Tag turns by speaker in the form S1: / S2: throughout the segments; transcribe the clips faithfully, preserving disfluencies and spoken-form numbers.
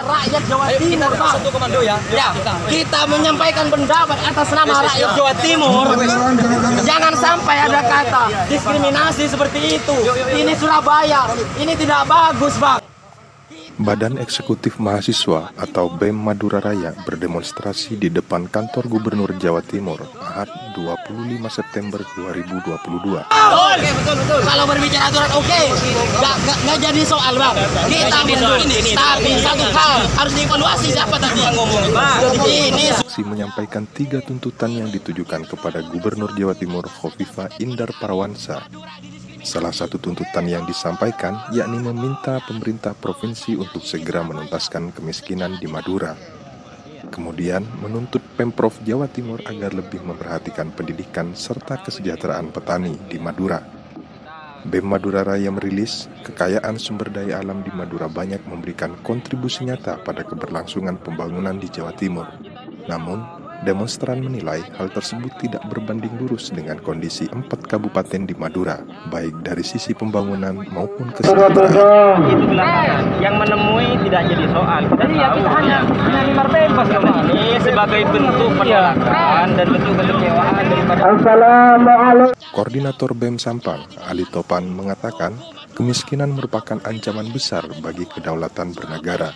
S1: Rakyat Jawa Timur, Pak. Satu komando ya. Ya, kita menyampaikan pendapat atas nama rakyat Jawa Timur. Jangan sampai ada kata diskriminasi seperti itu. Ini Surabaya, ini tidak bagus, Bang.
S2: Badan Eksekutif Mahasiswa atau B E M Madura Raya berdemonstrasi di depan kantor Gubernur Jawa Timur Ahad dua puluh lima September dua ribu dua puluh dua.
S1: Oke, betul, betul. Kalau berbicara aturan oke, okay. Gak, gak, gak jadi soal, Bang. Kita mendukung ini, tapi satu hal harus dievaluasi siapa tadi yang ngomong, Bang. Ini
S2: Aksi menyampaikan tiga tuntutan yang ditujukan kepada Gubernur Jawa Timur Khofifah Indar Parawansa. Salah satu tuntutan yang disampaikan yakni meminta pemerintah provinsi untuk segera menuntaskan kemiskinan di Madura. Kemudian menuntut Pemprov Jawa Timur agar lebih memperhatikan pendidikan serta kesejahteraan petani di Madura. B E M Madura Raya merilis, kekayaan sumber daya alam di Madura banyak memberikan kontribusi nyata pada keberlangsungan pembangunan di Jawa Timur. Namun, demonstran menilai hal tersebut tidak berbanding lurus dengan kondisi empat kabupaten di Madura, baik dari sisi pembangunan maupun kesejahteraan.
S3: Itu belakangan yang menemui tidak jadi soal. Kita
S1: Iya,
S3: tahu
S1: kita hanya hanya lima bebas
S3: ini sebagai bentuk penolakan dan bentuk kekecewaan daripada.
S2: Koordinator B E M Sampang, Ali Topan, mengatakan kemiskinan merupakan ancaman besar bagi kedaulatan bernegara.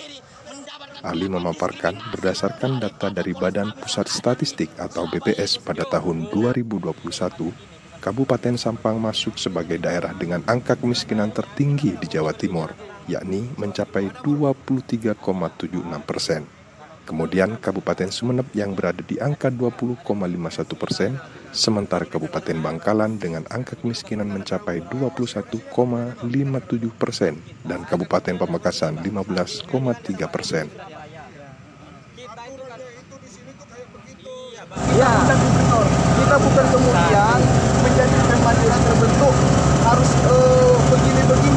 S2: Ali memaparkan berdasarkan data dari Badan Pusat Statistik atau B P S pada tahun dua ribu dua puluh satu, Kabupaten Sampang masuk sebagai daerah dengan angka kemiskinan tertinggi di Jawa Timur, yakni mencapai dua puluh tiga koma tujuh enam persen. Kemudian Kabupaten Sumeneb yang berada di angka dua puluh koma lima satu persen, sementara Kabupaten Bangkalan dengan angka kemiskinan mencapai dua puluh satu koma lima tujuh persen dan Kabupaten Pamekasan lima belas koma tiga persen.
S4: Ya, kita bukan kemudian menjadi Madura terbentuk harus uh, begini-begini.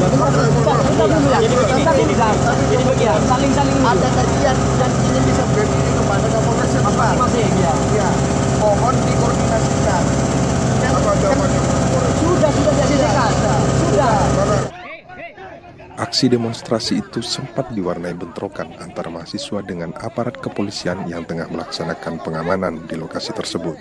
S1: Jadi begini, saling-saling
S4: ada kajian dan ini bisa berdiri kepada Kapolres Sampang.
S1: masing ya.
S4: Ya, mohon dikoordinasikan.
S1: Sudah sudah diadakan. Sudah.
S2: Aksi demonstrasi itu sempat diwarnai bentrokan antara mahasiswa dengan aparat kepolisian yang tengah melaksanakan pengamanan di lokasi tersebut.